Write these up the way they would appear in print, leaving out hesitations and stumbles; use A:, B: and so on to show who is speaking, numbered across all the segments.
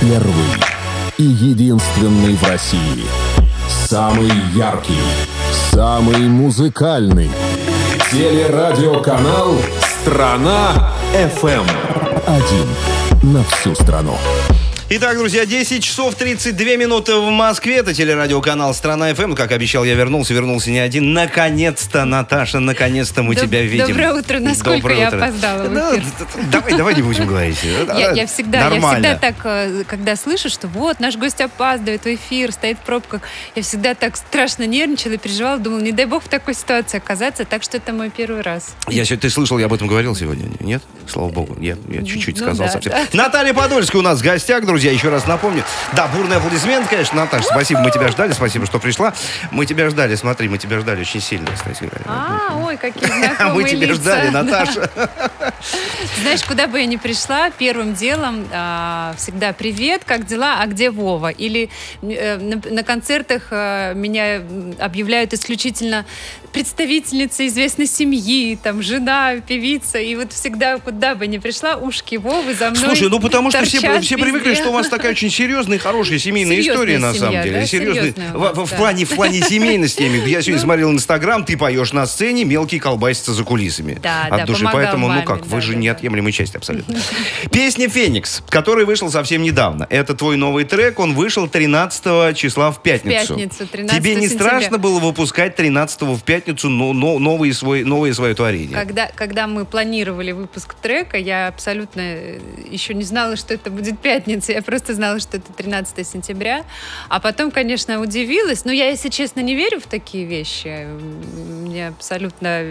A: Первый и единственный в России. Самый яркий, самый музыкальный. Телерадиоканал «Страна-ФМ». Один на всю страну.
B: Итак, друзья, 10 часов 32 минуты в Москве. Это телерадиоканал «Страна-ФМ». Как обещал, я вернулся не один. Наконец-то, Наташа, наконец-то мы тебя видим.
C: Доброе утро. Насколько я опоздала в эфир?
B: Давай не будем говорить.
C: Я всегда так, когда слышу, что вот, наш гость опаздывает в эфир, стоит в пробках, я всегда так страшно нервничала и переживала, думала, не дай бог в такой ситуации оказаться, так что это мой первый раз.
B: Ты слышал, я об этом говорил сегодня? Нет? Слава богу, я чуть-чуть сказал совсем. Наталья Подольская у нас в гостях, друзья, еще раз напомню. Да, бурный аплодисмент, конечно, Наташа, спасибо, мы тебя ждали, спасибо, что пришла. Мы тебя ждали, смотри, мы тебя ждали очень сильно, кстати говоря.
C: Ой, какие знакомые
B: Мы тебя ждали, Наташа.
C: Знаешь, куда бы я ни пришла, первым делом всегда привет, как дела, а где Вова? Или на концертах меня объявляют исключительно представительница известной семьи, там, жена, певица, и вот всегда, куда бы ни пришла, ушки Вовы за мной.
B: Слушай, потому что все привыкли,
C: везде.
B: что у вас такая очень серьезная и хорошая семейная история, на самом деле.
C: Да?
B: Серьезная. В плане семейности. Я сегодня смотрел Инстаграм, ты поешь на сцене, мелкий колбасится за кулисами.
C: Да,
B: от души. Поэтому,
C: маме,
B: вы же неотъемлемая часть абсолютно. Песня «Феникс», который вышел совсем недавно. Это твой новый трек, он вышел 13 числа в пятницу.
C: 13
B: Тебе не
C: сентября.
B: страшно было выпускать 13 в пятницу новое свое творение?
C: Когда мы планировали выпуск трека, я абсолютно еще не знала, что это будет пятница. Я просто знала, что это 13 сентября. А потом, конечно, удивилась. Но я, если честно, не верю в такие вещи. Я абсолютно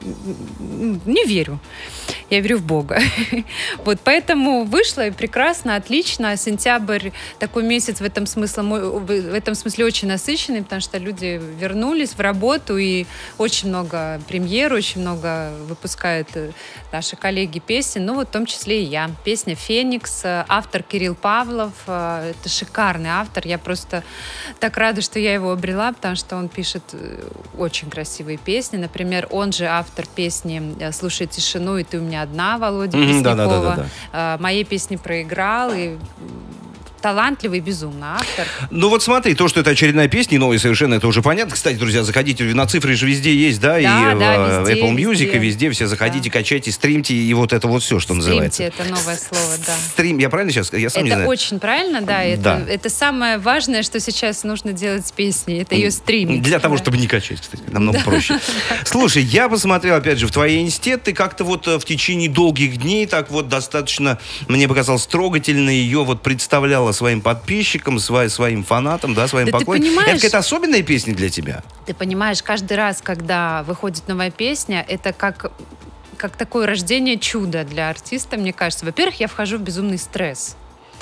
C: не верю. Я верю в Бога. Вот, поэтому вышло и прекрасно, отлично. Сентябрь такой месяц в этом смысле очень насыщенный, потому что люди вернулись в работу, и очень много премьер, очень много выпускают наши коллеги песен, в том числе и я. Песня «Феникс», автор Кирилл Павлов. Это шикарный автор. Я просто так рада, что я его обрела, потому что он пишет очень красивые песни. Например, он же автор песни «Слушай тишину, и ты у меня одна», Володя Преснякова. Моей песни проиграл, и талантливый, безумно автор.
B: Смотри, то, что это очередная песня, новая совершенно, это уже понятно. Кстати, друзья, заходите, на цифры же везде есть, да, и в
C: везде,
B: Apple Music, и везде все заходите, качайте, стримьте, и вот это вот все, что называется.
C: Стримьте, это новое слово, да.
B: Стрим, я правильно сейчас? Я сам не знаю.
C: Это очень правильно, да. Это самое важное, что сейчас нужно делать с песней, это ее стримить.
B: Для того, чтобы не качать, кстати, намного проще. Слушай, я посмотрел, опять же, в твоей инсте, ты как-то в течение долгих дней так достаточно, мне показалось, трогательно ее представляла своим подписчикам, своим фанатам, да, своим поклонникам. Это какая-то особенная песня для тебя?
C: Ты понимаешь, каждый раз, когда выходит новая песня, это как такое рождение чуда для артиста, мне кажется. Во-первых, я вхожу в безумный стресс.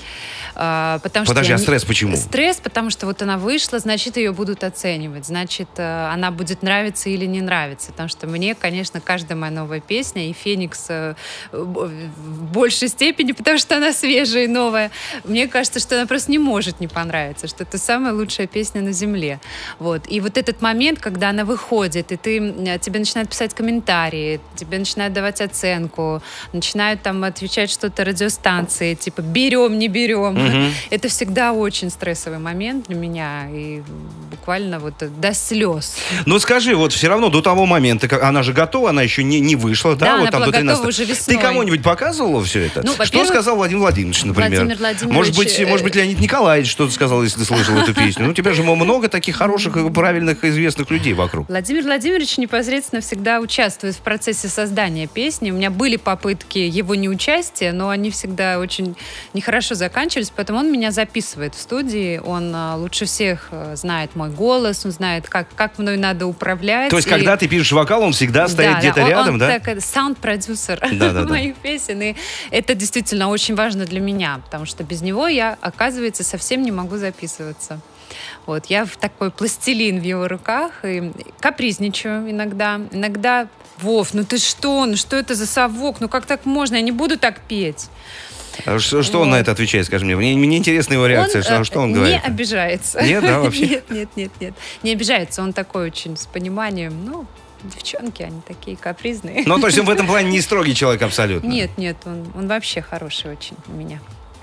B: Стресс почему?
C: Стресс, потому что она вышла, значит, ее будут оценивать, значит, она будет нравиться или не нравиться, потому что мне, конечно, каждая моя новая песня, и «Феникс» в большей степени, потому что она свежая и новая, мне кажется, что она просто не может не понравиться, что это самая лучшая песня на земле. И этот момент, когда она выходит, и тебе начинают писать комментарии, тебе начинают давать оценку, начинают отвечать что-то радиостанции, типа «берем, не берем». Это всегда очень стрессовый момент для меня, и буквально до слез.
B: Скажи, все равно до того момента, как она же готова, она еще не вышла, да?
C: Она была готова уже весной.
B: Ты кому-нибудь показывала все это? Что сказал Владимир Владимирович, например?
C: Владимир Владимирович...
B: Может быть, Леонид Николаевич что-то сказал, если ты слышал эту песню. У тебя же много таких хороших, правильных, известных людей вокруг.
C: Владимир Владимирович непосредственно всегда участвует в процессе создания песни. У меня были попытки его неучастия, но они всегда очень нехорошо заканчивались, поэтому он меня записывает в студии, он лучше всех знает мой голос, он знает, как мной надо управлять.
B: То есть, когда ты пишешь вокал, он всегда стоит где-то рядом, да?
C: Он саунд-продюсер моих песен, и это действительно очень важно для меня, потому что без него я, оказывается, совсем не могу записываться. Я в такой пластилин в его руках, и капризничаю иногда. Иногда, Вов, ты что? Что это за совок? Как так можно? Я не буду так петь.
B: Что он на это отвечает, скажи мне? Мне интересна его реакция. Что он говорит?
C: Не обижается.
B: Нет, да, вообще?
C: Нет. Не обижается. Он такой очень с пониманием. Девчонки, они такие капризные.
B: То есть он в этом плане не строгий человек абсолютно?
C: Нет, он вообще хороший очень у меня.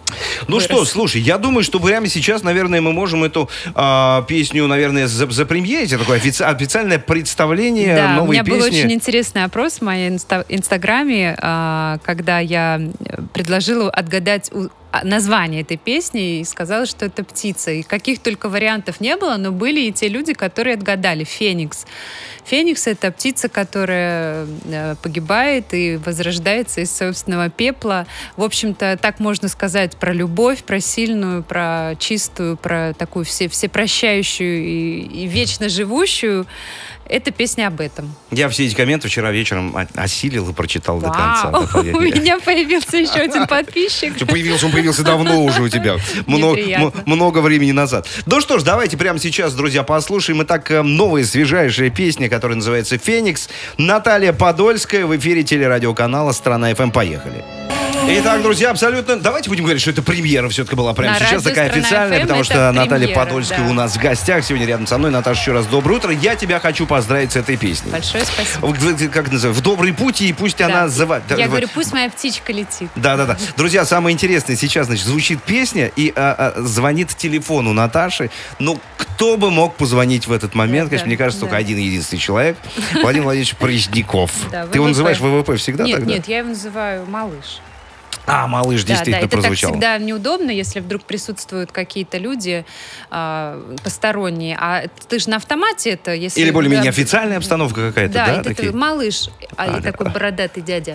B: Ну что, слушай, я думаю, что прямо сейчас, наверное, мы можем эту песню, наверное, запремьерить. Это такое официальное представление новой песни.
C: Да, у меня был очень интересный опрос в моем инстаграме, когда я предложила отгадать название этой песни и сказала, что это птица. И каких только вариантов не было, но были и те люди, которые отгадали. Феникс. Феникс — это птица, которая погибает и возрождается из собственного пепла. В общем-то, так можно сказать про любовь, про сильную, про чистую, про такую всепрощающую и вечно живущую. Эта песня об этом.
B: Я все эти комменты вчера вечером осилил и прочитал до конца.
C: У меня появился еще один подписчик.
B: Он появился давно уже у тебя. Много времени назад. Ну что ж, давайте прямо сейчас, друзья, послушаем. Итак, новая свежайшая песня, которая называется «Феникс». Наталья Подольская в эфире телерадиоканала «Страна ФМ». Поехали. Итак, друзья, абсолютно... Давайте будем говорить, что это премьера все-таки была прямо сейчас, такая официальная, потому что Наталья Подольская у нас в гостях сегодня рядом со мной. Наташа, еще раз доброе утро. Я тебя хочу поздравить с этой песней.
C: Большое спасибо.
B: Как называется? В добрый путь, и пусть она...
C: Я говорю, пусть моя птичка летит.
B: Да. Друзья, самое интересное сейчас, значит, звучит песня, и звонит телефон у Наташи. Ну, кто бы мог позвонить в этот момент? Конечно, мне кажется, только один единственный человек. Владимир Владимирович Пресняков. Ты его называешь ВВП всегда тогда?
C: Нет, я его называю малыш.
B: Малыш действительно прозвучал.
C: Это так всегда неудобно, если вдруг присутствуют какие-то люди посторонние. А ты же на автомате это... Если
B: или более-менее официальная обстановка какая-то, да?
C: Да, это малыш, такой бородатый дядя.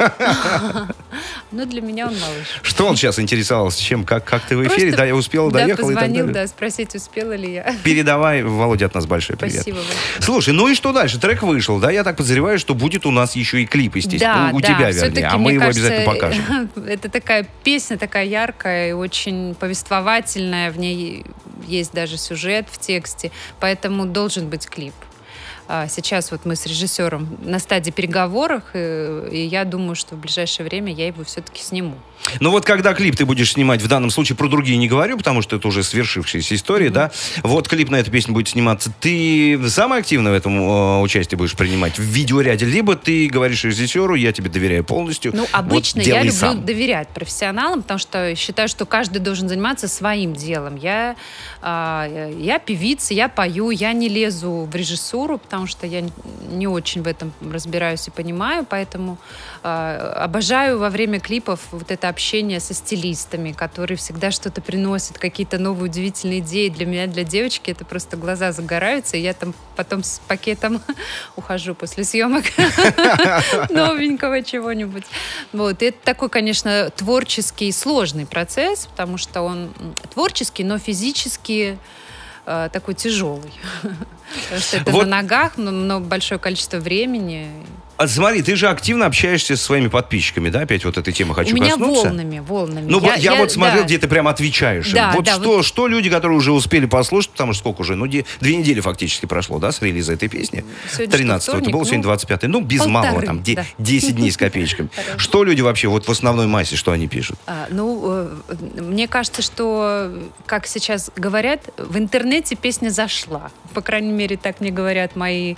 C: Но для меня он малыш.
B: Что он сейчас интересовался? Чем? Как ты в эфире? Да, я успела, доехала и так далее.
C: Позвонил, спросить, успела ли я.
B: Передавай, Володя, от нас большой привет.
C: Спасибо.
B: Слушай, ну и что дальше? Трек вышел, да? Я так подозреваю, что будет у нас еще и клип, естественно. У тебя, вернее. А мы его обязательно покажем.
C: Это такая песня, такая яркая и очень повествовательная. В ней есть даже сюжет в тексте. Поэтому должен быть клип. Сейчас вот мы с режиссером на стадии переговоров, и я думаю, что в ближайшее время я его все-таки сниму.
B: Ну вот когда клип ты будешь снимать, в данном случае про другие не говорю, потому что это уже свершившаяся история, да? Вот клип на эту песню будет сниматься. Ты самое активное в этом участие будешь принимать в видеоряде, либо ты говоришь режиссеру, я тебе доверяю полностью.
C: Ну, обычно я люблю доверять профессионалам, потому что считаю, что каждый должен заниматься своим делом. Я певица, я пою, я не лезу в режиссуру, потому что я не очень в этом разбираюсь и понимаю, поэтому обожаю во время клипов вот это общение со стилистами, которые всегда что-то приносят, какие-то новые удивительные идеи. Для меня, для девочки, это просто глаза загораются, и я там потом с пакетом ухожу после съемок новенького чего-нибудь. Вот. И это такой, конечно, творческий сложный процесс, потому что он творческий, но физически такой тяжелый. Потому что это на ногах, но большое количество времени.
B: Смотри, ты же активно общаешься со своими подписчиками, да? Опять вот этой темы хочу коснуться.
C: У меня волнами.
B: Ну, я вот смотрел, где ты прям отвечаешь.
C: Да,
B: вот что люди, которые уже успели послушать, потому что сколько уже? Ну, 2 недели фактически прошло, да, с релиза этой песни? 13-го это было, сегодня 25-й. Ну, без малого, там, 10 дней с копеечками. Что люди вообще, вот в основной массе, что они пишут?
C: Мне кажется, что, как сейчас говорят, в интернете песня зашла. По крайней мере, так мне говорят мой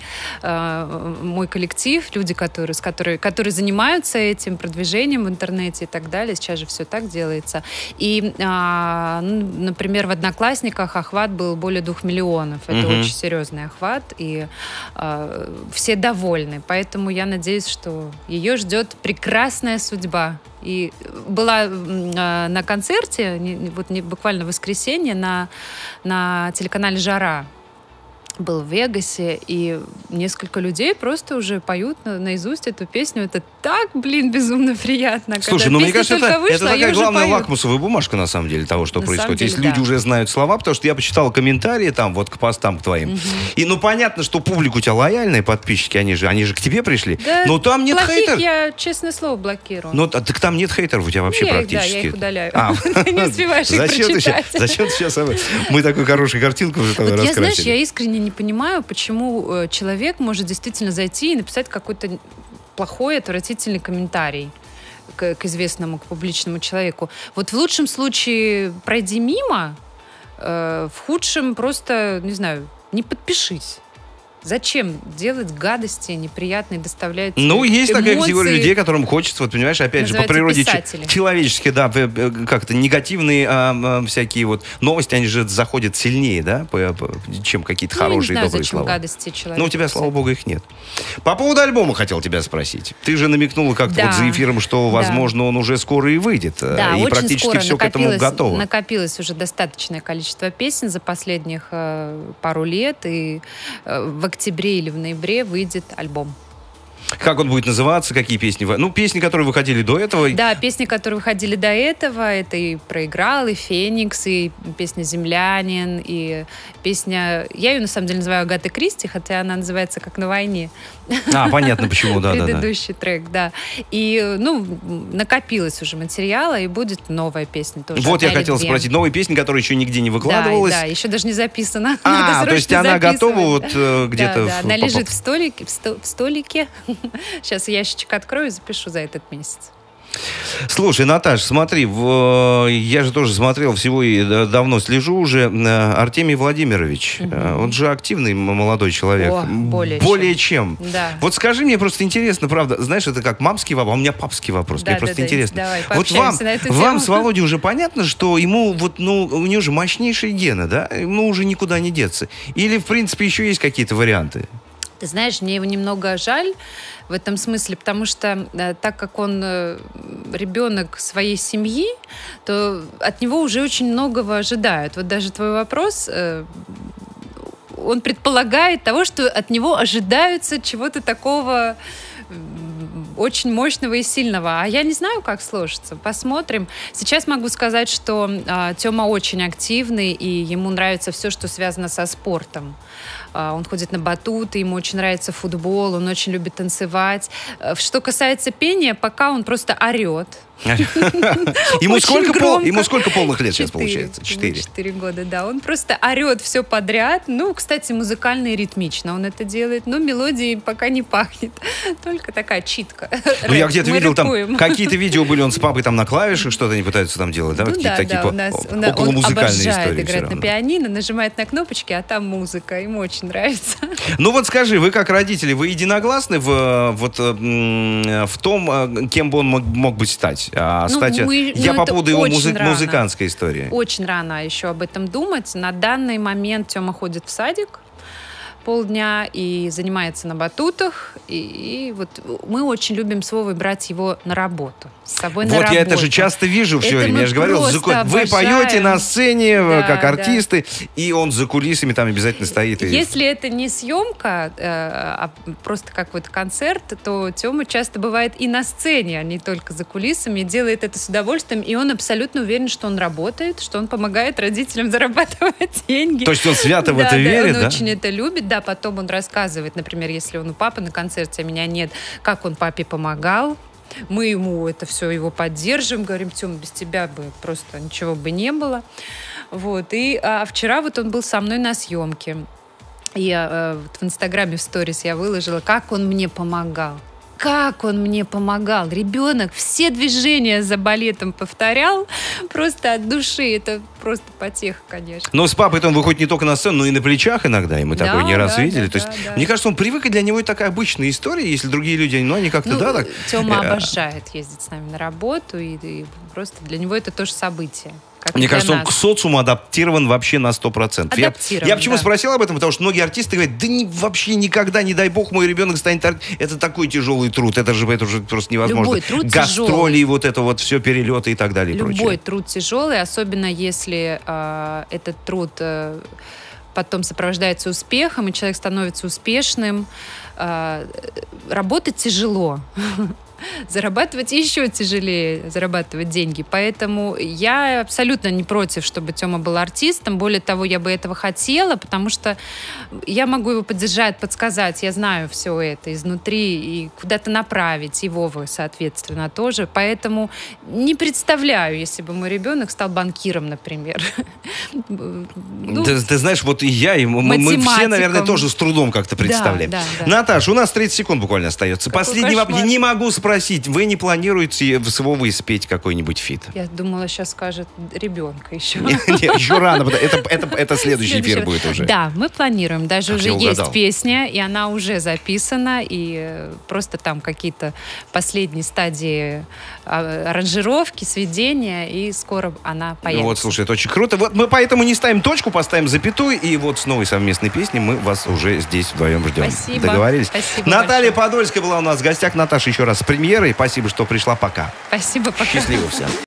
C: коллектив, люди, которые занимаются этим продвижением в интернете и так далее. Сейчас же все так делается. И, например, в «Одноклассниках» охват был более 2 миллионов. Это очень серьезный охват, и все довольны. Поэтому я надеюсь, что ее ждет прекрасная судьба. И была на концерте, буквально в воскресенье, на телеканале «Жара». Был в Вегасе, и несколько людей просто уже поют наизусть эту песню. Это так, безумно приятно.
B: Слушай, ну мне кажется, это такая главная лакмусовая бумажка, на самом деле, того, что происходит. Если люди уже знают слова, потому что я почитал комментарии там, вот к постам к твоим. И понятно, что публика у тебя лояльная, подписчики, они же к тебе пришли.
C: Да,
B: но там нет хейтеров.
C: Я, честное слово, блокирую.
B: Но так там нет хейтеров у тебя вообще практически.
C: Да, я их удаляю. Ты не успеваешь их прочитать.
B: Зачем ты сейчас... Мы такую хорошую картинку уже раскрасили.
C: Я, знаешь, я искренне не понимаю, почему человек может действительно зайти и написать какой-то плохой, отвратительный комментарий к известному, к публичному человеку. Вот в лучшем случае пройди мимо, в худшем просто, не знаю, не подпишись. Зачем делать гадости неприятные, доставлять
B: Ну, есть
C: эмоции?
B: такая категория людей, которым хочется, вот понимаешь, опять же, по природе человечески, да, как-то негативные всякие вот новости, они же заходят сильнее, да, чем какие-то хорошие, добрые слова.
C: Гадости человеку.
B: Ну, у тебя, слава богу, их нет. По поводу альбома хотел тебя спросить. Ты же намекнула как-то вот за эфиром, что, возможно, он уже скоро и выйдет.
C: Да,
B: и практически все к этому готово.
C: Накопилось уже достаточное количество песен за последних пару лет, и в октябре или в ноябре выйдет альбом.
B: Как он будет называться, какие песни? Ну, песни, которые выходили до этого.
C: Да, песни, которые выходили до этого, это и «Проиграл», и «Феникс», и песня «Землянин», и песня... Я ее, на самом деле, называю «Агаты Кристи», хотя она называется «Как на войне».
B: Понятно, почему, да.
C: Предыдущий трек, да. И, накопилось уже материала, и будет новая песня тоже.
B: Вот я хотел спросить. Новая песня, которая еще нигде не выкладывалась.
C: Да, еще даже не записана.
B: То есть она готова вот где-то...
C: Да, она лежит в столике. Сейчас ящичек открою и запишу за этот месяц.
B: Слушай, Наташ, смотри, я же тоже смотрел всего и давно слежу уже. Артемий Владимирович, он же активный молодой человек. Более чем.
C: Да.
B: Вот скажи мне, просто интересно, правда, знаешь, это как мамский вопрос, а у меня папский вопрос, мне просто интересно.
C: Давай,
B: вот вам с Володей уже понятно, что ему у него же мощнейшие гены, да? Ему уже никуда не деться. Или, в принципе, еще есть какие-то варианты?
C: Ты знаешь, мне его немного жаль в этом смысле, потому что так как он ребенок своей семьи, то от него уже очень многого ожидают. Вот даже твой вопрос, он предполагает того, что от него ожидаются чего-то такого очень мощного и сильного. А я не знаю, как сложится. Посмотрим. Сейчас могу сказать, что Тёма очень активный, и ему нравится все, что связано со спортом. Он ходит на батуты, ему очень нравится футбол, он очень любит танцевать. Что касается пения, пока он просто орет.
B: Ему сколько полных лет сейчас получается?
C: 4 года, да. Он просто орет все подряд. Ну, кстати, музыкально и ритмично он это делает. Но мелодии пока не пахнет. Только такая читка.
B: Ну, я где-то видел, там какие-то видео были, он с папой там на клавишах что-то они пытаются там делать, да? Какие-то такие околомузыкальные истории. Он обожает играть на пианино, нажимает на кнопочки, а там музыка. Ему очень нравится. Ну вот скажи, вы как родители, вы единогласны в том, кем бы он мог бы стать? Я по поводу его музыкантской истории. Очень рано еще об этом думать. На данный момент Тёма ходит в садик полдня и занимается на батутах. И вот мы очень любим с Вовой брать его на работу. С собой на работу. Вот я это же часто вижу все время. Я же говорил, вы поете на сцене, как артисты, и он за кулисами там обязательно стоит. Если это не съемка, а просто как вот концерт, то Тёма часто бывает и на сцене, а не только за кулисами, делает это с удовольствием, и он абсолютно уверен, что он работает, что он помогает родителям зарабатывать деньги. То есть он свято в это верит, да? Он очень это любит. Да, потом он рассказывает, например, если он у папы на концерте, а меня нет, как он папе помогал. Мы ему это все его поддерживаем, говорим, Тём, без тебя бы просто ничего бы не было. Вот. И вчера вот он был со мной на съемке. Я в Инстаграме в сторис я выложила, как он мне помогал. Как он мне помогал. Ребенок все движения за балетом повторял просто от души. Это просто потеха, конечно. Но с папой-то он выходит не только на сцену, но и на плечах иногда. И мы такое не раз видели. То есть, мне кажется, он привык, и для него это такая обычная история. Если другие люди, они как-то, так... Тёма обожает ездить с нами на работу. И просто для него это тоже событие. Мне кажется, он к социуму адаптирован вообще на 100%. Я почему спросил об этом? Потому что многие артисты говорят, вообще никогда, не дай бог, мой ребенок станет артистом. Это такой тяжелый труд, это же просто невозможно. Любой труд гастроли, тяжелый. Вот это вот все, перелеты и так далее. Любой труд тяжелый, особенно если этот труд потом сопровождается успехом, и человек становится успешным. Работать тяжело. Зарабатывать еще тяжелее, зарабатывать деньги. Поэтому я абсолютно не против, чтобы Тёма был артистом. Более того, я бы этого хотела, потому что я могу его поддержать, подсказать. Я знаю все это изнутри и куда-то направить. И Вова, соответственно, тоже. Поэтому не представляю, если бы мой ребенок стал банкиром, например. Ты знаешь, вот и я, и мы все, наверное, тоже с трудом как-то представляем. Наташа, у нас 30 секунд буквально остается. Последний вопрос. Не могу спросить спросить, вы не планируете с Вовой спеть какой-нибудь фит?
C: Я думала, сейчас скажет ребенка еще.
B: Нет, еще рано. Это следующий эфир будет уже.
C: Да, мы планируем. Даже уже
B: угадал.
C: есть песня, и она уже записана, и просто там какие-то последние стадии аранжировки, сведения, и скоро она появится.
B: Ну вот, слушай, это очень круто. Вот мы поэтому не ставим точку, поставим запятую, и вот с новой совместной песней мы вас уже здесь вдвоем ждем.
C: Спасибо.
B: Договорились?
C: Спасибо
B: Наталья
C: большое.
B: Подольская была у нас в гостях. Наташа, еще раз с премьерой. Спасибо, что пришла. Пока.
C: Спасибо, пока.
B: Счастливо всем.